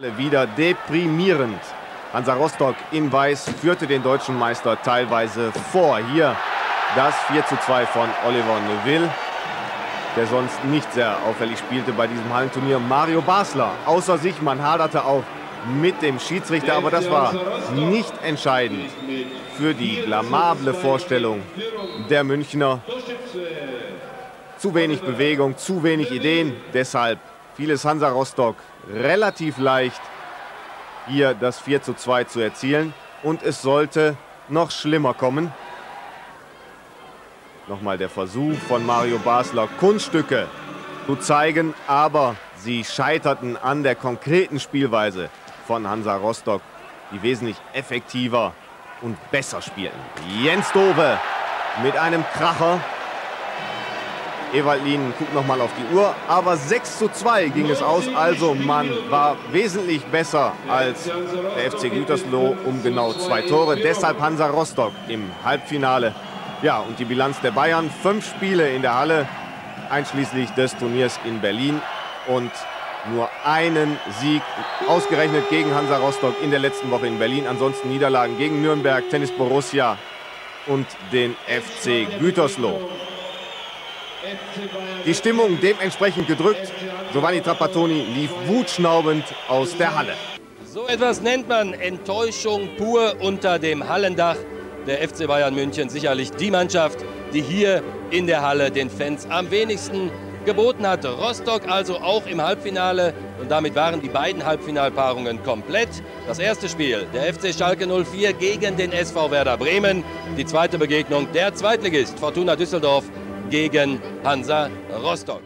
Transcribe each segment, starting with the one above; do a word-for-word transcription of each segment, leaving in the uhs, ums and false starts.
Wieder deprimierend. Hansa Rostock in Weiß führte den deutschen Meister teilweise vor. Hier das vier zu zwei von Oliver Neuville, der sonst nicht sehr auffällig spielte bei diesem Hallenturnier. Mario Basler außer sich, man haderte auch mit dem Schiedsrichter, aber das war nicht entscheidend für die blamable Vorstellung der Münchner. Zu wenig Bewegung, zu wenig Ideen, deshalb fiel es Hansa Rostock relativ leicht, hier das vier zu zwei zu erzielen. Und es sollte noch schlimmer kommen. Nochmal der Versuch von Mario Basler, Kunststücke zu zeigen, aber sie scheiterten an der konkreten Spielweise von Hansa Rostock, die wesentlich effektiver und besser spielten. Jens Dove mit einem Kracher. Ewald Lien guckt noch mal auf die Uhr, aber sechs zu zwei ging es aus, also man war wesentlich besser als der F C Gütersloh um genau zwei Tore. Deshalb Hansa Rostock im Halbfinale. Ja, und die Bilanz der Bayern, fünf Spiele in der Halle, einschließlich des Turniers in Berlin und nur einen Sieg ausgerechnet gegen Hansa Rostock in der letzten Woche in Berlin. Ansonsten Niederlagen gegen Nürnberg, Tennis Borussia und den F C Gütersloh. Die Stimmung dementsprechend gedrückt. Giovanni Trapattoni lief wutschnaubend aus der Halle. So etwas nennt man Enttäuschung pur unter dem Hallendach. Der F C Bayern München sicherlich die Mannschaft, die hier in der Halle den Fans am wenigsten geboten hatte. Rostock also auch im Halbfinale und damit waren die beiden Halbfinalpaarungen komplett. Das erste Spiel, der F C Schalke null vier gegen den S V Werder Bremen. Die zweite Begegnung, der Zweitligist Fortuna Düsseldorf gegen Hansa Rostock.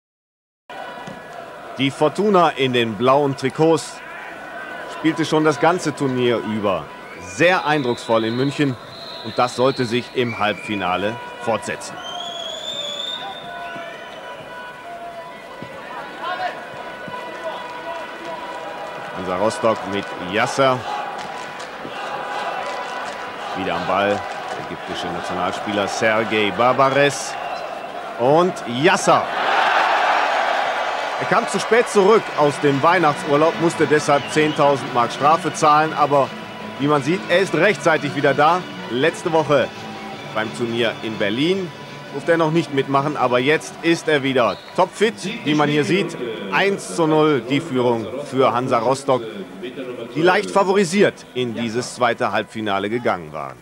Die Fortuna in den blauen Trikots spielte schon das ganze Turnier über sehr eindrucksvoll in München und das sollte sich im Halbfinale fortsetzen. Hansa Rostock mit Yasser. Wieder am Ball der ägyptische Nationalspieler Sergei Barbares. Und Yasser. Er kam zu spät zurück aus dem Weihnachtsurlaub, musste deshalb zehntausend Mark Strafe zahlen. Aber wie man sieht, er ist rechtzeitig wieder da. Letzte Woche beim Turnier in Berlin durfte er noch nicht mitmachen, aber jetzt ist er wieder topfit, wie man hier sieht. eins zu null die Führung für Hansa Rostock, die leicht favorisiert in dieses zweite Halbfinale gegangen waren.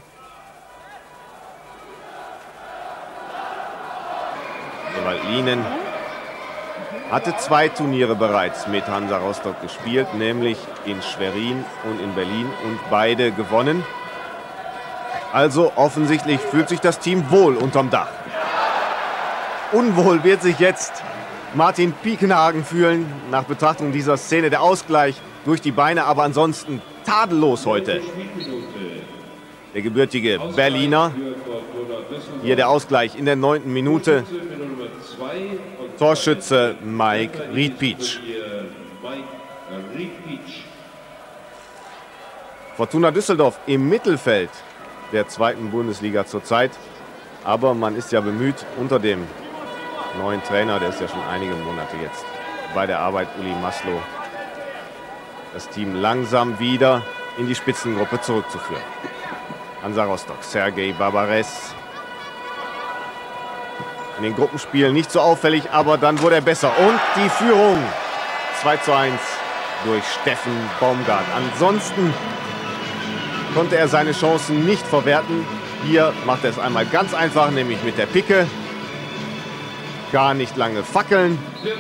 Ewald Lien hatte zwei Turniere bereits mit Hansa Rostock gespielt, nämlich in Schwerin und in Berlin und beide gewonnen. Also offensichtlich fühlt sich das Team wohl unterm Dach. Unwohl wird sich jetzt Martin Piekenhagen fühlen nach Betrachtung dieser Szene. Der Ausgleich durch die Beine, aber ansonsten tadellos heute. Der gebürtige Berliner. Hier der Ausgleich in der neunten Minute. Torschütze Mike Riedpietsch. Fortuna Düsseldorf im Mittelfeld der zweiten Bundesliga zurzeit. Aber man ist ja bemüht, unter dem neuen Trainer, der ist ja schon einige Monate jetzt bei der Arbeit, Uli Maslow, das Team langsam wieder in die Spitzengruppe zurückzuführen. Hansa Rostock, Sergei Barbares. In den Gruppenspielen nicht so auffällig, aber dann wurde er besser. Und die Führung zwei zu eins durch Steffen Baumgart. Ansonsten konnte er seine Chancen nicht verwerten. Hier macht er es einmal ganz einfach, nämlich mit der Picke. Gar nicht lange fackeln.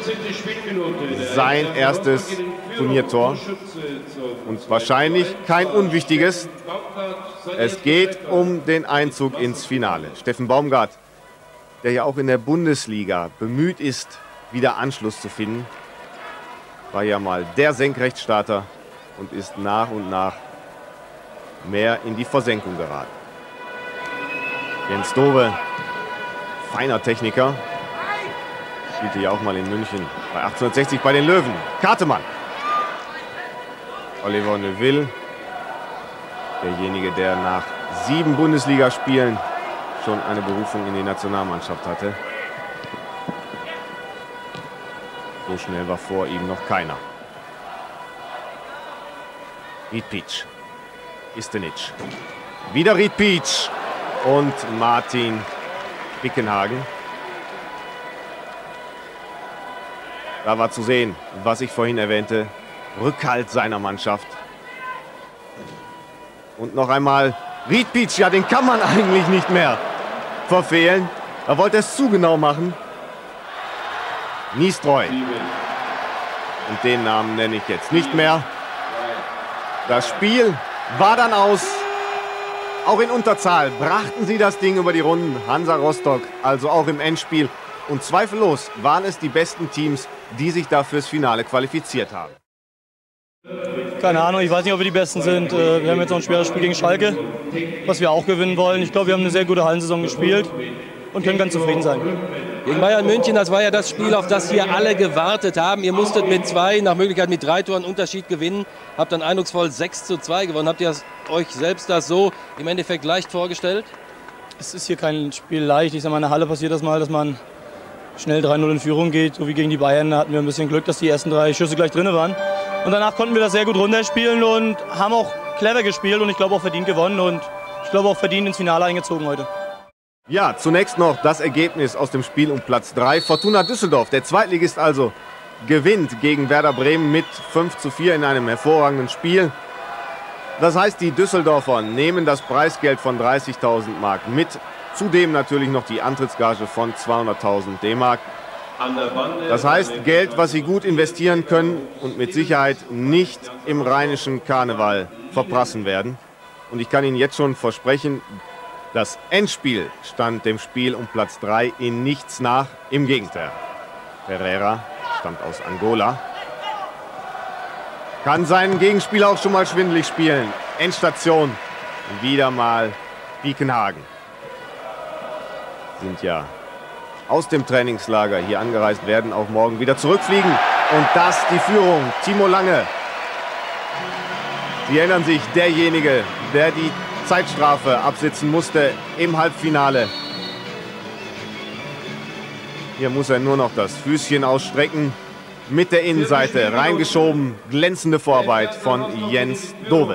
Sein erstes Turniertor. Und wahrscheinlich kein unwichtiges. Es geht um den Einzug ins Finale. Steffen Baumgart, der ja auch in der Bundesliga bemüht ist, wieder Anschluss zu finden, war ja mal der Senkrechtstarter und ist nach und nach mehr in die Versenkung geraten. Jens Dove, feiner Techniker, spielte ja auch mal in München bei achtzehnhundertsechzig bei den Löwen. Kartemann. Oliver Neuville, derjenige, der nach sieben Bundesligaspielen schon eine Berufung in die Nationalmannschaft hatte. So schnell war vor ihm noch keiner. Rietpietsch. Istenic. Wieder Rietpietsch. Und Martin Bickenhagen. Da war zu sehen, was ich vorhin erwähnte. Rückhalt seiner Mannschaft. Und noch einmal Rietpietsch. Ja, den kann man eigentlich nicht mehr verfehlen. Er wollte es zu genau machen. Niestreu. Und den Namen nenne ich jetzt nicht mehr. Das Spiel war dann aus. Auch in Unterzahl brachten sie das Ding über die Runden. Hansa Rostock, also auch im Endspiel. Und zweifellos waren es die besten Teams, die sich da fürs Finale qualifiziert haben. Keine Ahnung, ich weiß nicht, ob wir die Besten sind. Wir haben jetzt noch ein schweres Spiel gegen Schalke, was wir auch gewinnen wollen. Ich glaube, wir haben eine sehr gute Hallensaison gespielt und können ganz zufrieden sein. Gegen Bayern München, das war ja das Spiel, auf das hier alle gewartet haben. Ihr musstet mit zwei, nach Möglichkeit mit drei Toren Unterschied gewinnen. Habt dann eindrucksvoll sechs zu zwei gewonnen. Habt ihr euch selbst das so im Endeffekt leicht vorgestellt? Es ist hier kein Spiel leicht. Ich sage mal, in der Halle passiert das mal, dass man schnell drei null in Führung geht. So wie gegen die Bayern, da hatten wir ein bisschen Glück, dass die ersten drei Schüsse gleich drin waren. Und danach konnten wir das sehr gut runterspielen und haben auch clever gespielt und ich glaube auch verdient gewonnen und ich glaube auch verdient ins Finale eingezogen heute. Ja, zunächst noch das Ergebnis aus dem Spiel um Platz drei. Fortuna Düsseldorf, der Zweitligist also, gewinnt gegen Werder Bremen mit fünf zu vier in einem hervorragenden Spiel. Das heißt, die Düsseldorfer nehmen das Preisgeld von dreißigtausend Mark mit. Zudem natürlich noch die Antrittsgage von zweihunderttausend D-Mark. Das heißt, Geld, was sie gut investieren können und mit Sicherheit nicht im rheinischen Karneval verprassen werden. Und ich kann Ihnen jetzt schon versprechen, das Endspiel stand dem Spiel um Platz drei in nichts nach. Im Gegenteil. Pereira stammt aus Angola. Kann seinen Gegenspieler auch schon mal schwindelig spielen. Endstation. Wieder mal Bickenhagen. Sind ja aus dem Trainingslager hier angereist, werden auch morgen wieder zurückfliegen. Und das die Führung. Timo Lange. Sie erinnern sich, derjenige, der die Zeitstrafe absitzen musste im Halbfinale. Hier muss er nur noch das Füßchen ausstrecken. Mit der Innenseite reingeschoben. Glänzende Vorarbeit von Jens Dove.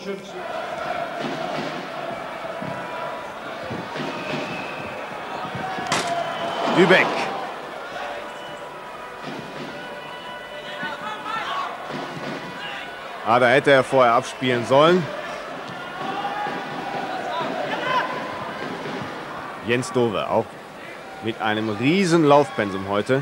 Lübeck. Ah, da hätte er vorher abspielen sollen. Jens Dove auch mit einem riesen Laufpensum heute.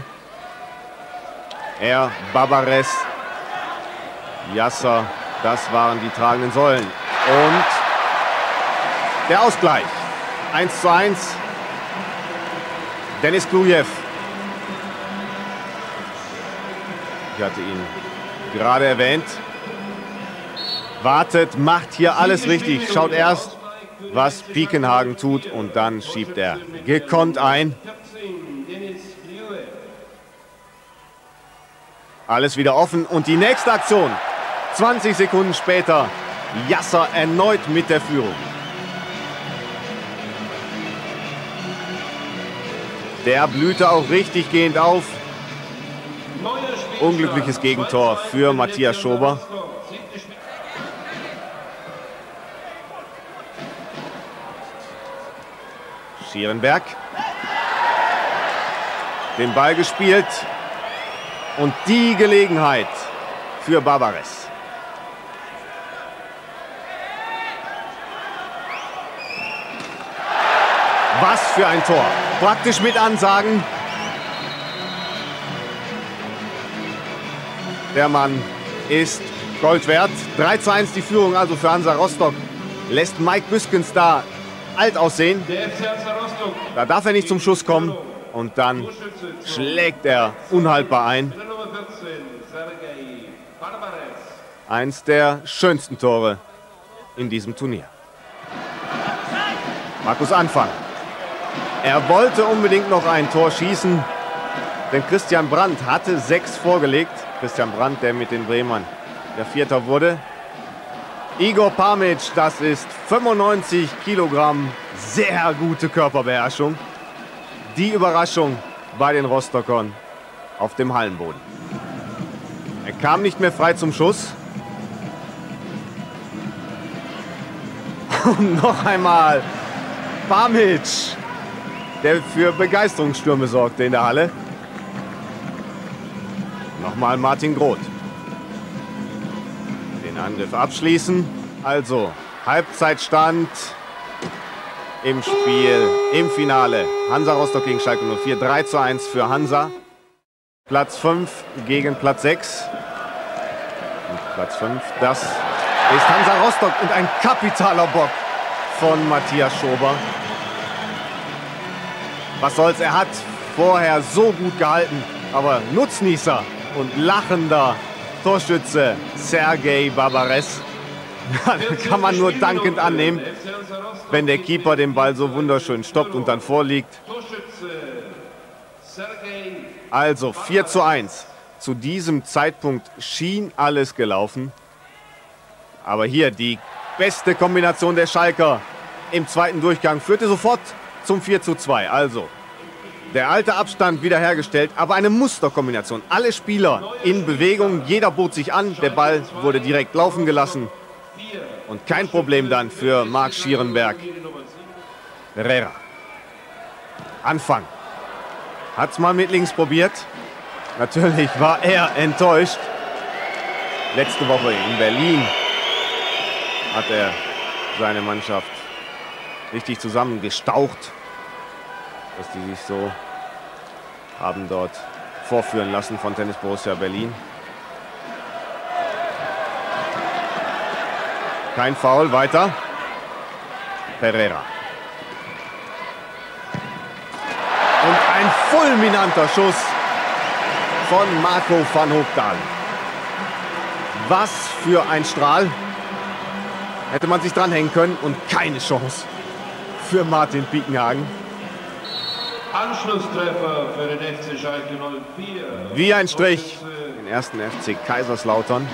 Er, Barbares, Yasser, das waren die tragenden Säulen. Und der Ausgleich. eins zu eins. Dennis Klujew. Ich hatte ihn gerade erwähnt. Wartet, macht hier alles richtig. Schaut erst, was Bickenhagen tut und dann schiebt er gekonnt ein. Alles wieder offen und die nächste Aktion. zwanzig Sekunden später. Yasser erneut mit der Führung. Der blühte auch richtig gehend auf. Unglückliches Gegentor für Matthias Schober. Schierenberg. Den Ball gespielt. Und die Gelegenheit für Barbares. Was für ein Tor. Praktisch mit Ansagen. Der Mann ist Gold wert. drei zu eins die Führung also für Hansa Rostock. Lässt Mike Büskens da alt aussehen. Da darf er nicht zum Schuss kommen. Und dann schlägt er unhaltbar ein. Eins der schönsten Tore in diesem Turnier. Markus Anfang. Er wollte unbedingt noch ein Tor schießen, denn Christian Brandt hatte sechs vorgelegt. Christian Brandt, der mit den Bremern der Vierter wurde. Igor Pamic, das ist fünfundneunzig Kilogramm, sehr gute Körperbeherrschung. Die Überraschung bei den Rostockern auf dem Hallenboden. Er kam nicht mehr frei zum Schuss. Und noch einmal Bamic, der für Begeisterungsstürme sorgte in der Halle. Nochmal Martin Groth. Den Angriff abschließen. Also Halbzeitstand im Spiel, im Finale. Hansa Rostock gegen Schalke null vier. drei zu eins für Hansa. Platz fünf gegen Platz sechs. Und Platz fünf, das ist Hansa Rostock und ein kapitaler Bock von Matthias Schober. Was soll's, er hat vorher so gut gehalten, aber Nutznießer und lachender Torschütze Sergei Barbares. Kann man nur dankend annehmen, wenn der Keeper den Ball so wunderschön stoppt und dann vorliegt. Also vier zu eins. Zu diesem Zeitpunkt schien alles gelaufen. Aber hier die beste Kombination der Schalker im zweiten Durchgang führte sofort zum vier zu zwei. Also der alte Abstand wiederhergestellt, aber eine Musterkombination. Alle Spieler in Bewegung, jeder bot sich an, der Ball wurde direkt laufen gelassen. Und kein Problem dann für Marc Schierenberg. Herrera. Anfang. Hat's mal mit links probiert. Natürlich war er enttäuscht. Letzte Woche in Berlin hat er seine Mannschaft richtig zusammengestaucht, dass die sich so haben dort vorführen lassen von Tennis Borussia Berlin. Kein Foul, weiter. Herrera. Und ein fulminanter Schuss von Marco van Hoogdalen. Was für ein Strahl. Hätte man sich dranhängen können und keine Chance für Martin Piekenhagen. Anschlusstreffer für den F C Schalke null vier. Wie ein Strich den ersten F C Kaiserslautern.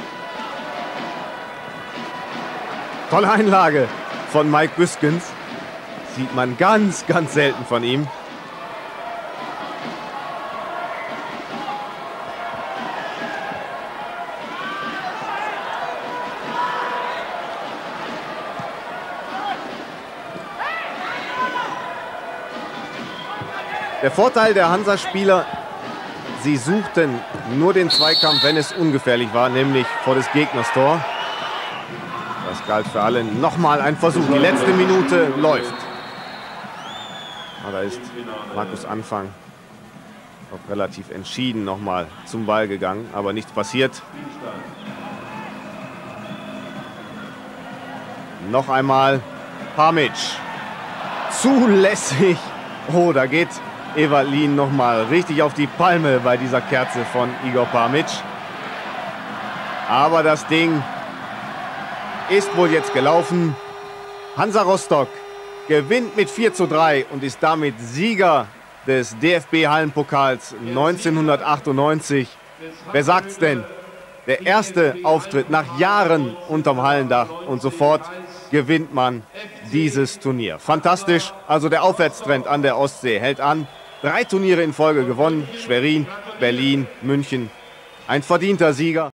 Tolle Einlage von Mike Büskens. Sieht man ganz, ganz selten von ihm. Der Vorteil der Hansa-Spieler, sie suchten nur den Zweikampf, wenn es ungefährlich war, nämlich vor des Gegners Tor. Das galt für alle. Nochmal ein Versuch. Die letzte Minute läuft. Da ist Markus Anfang auch relativ entschieden nochmal zum Ball gegangen, aber nichts passiert. Noch einmal Pamic. Zulässig. Oh, da geht Evalin noch mal richtig auf die Palme bei dieser Kerze von Igor Pamic. Aber das Ding ist wohl jetzt gelaufen. Hansa Rostock gewinnt mit vier zu drei und ist damit Sieger des D F B-Hallenpokals neunzehnhundertachtundneunzig. Wer sagt's denn? Der erste Auftritt nach Jahren unterm Hallendach und sofort gewinnt man dieses Turnier. Fantastisch, also der Aufwärtstrend an der Ostsee hält an. Drei Turniere in Folge gewonnen, Schwerin, Berlin, München. Ein verdienter Sieger.